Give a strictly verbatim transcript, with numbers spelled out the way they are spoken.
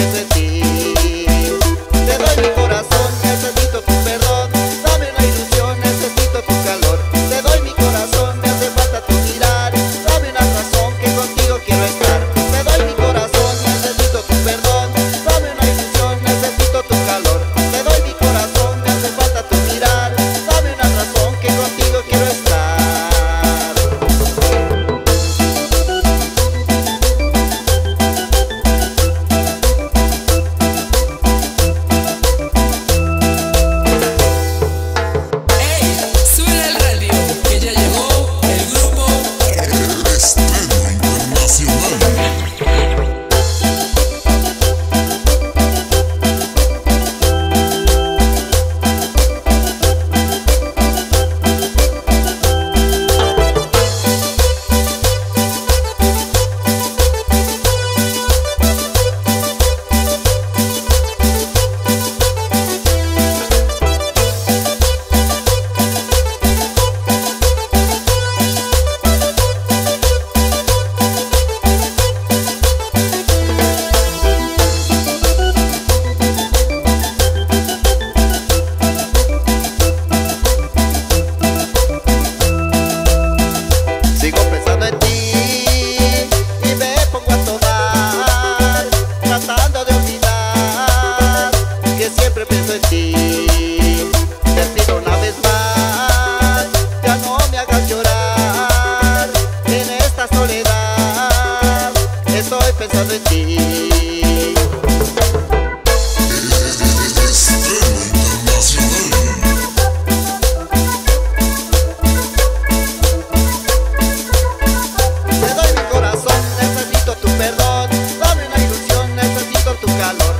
pienso en ti. Te doy mi corazón, necesito tu perdón. Dame una ilusión, necesito tu calor. Te doy mi corazón, me hace falta tu mirar. Dame una razón que contigo quiero estar. Te doy mi corazón, necesito tu perdón. Dame una ilusión, necesito tu calor. Te doy mi corazón, me hace falta tu mirar. Dame una razón que contigo quiero estar. Sigo pensando en ti y me pongo a tomar, tratando de olvidar que siempre pienso en ti. Te pido una vez más, ya no me hagas llorar. En esta soledad estoy pensando en ti. Te doy mi corazón, necesito tu perdón. Dame una ilusión, necesito tu calor.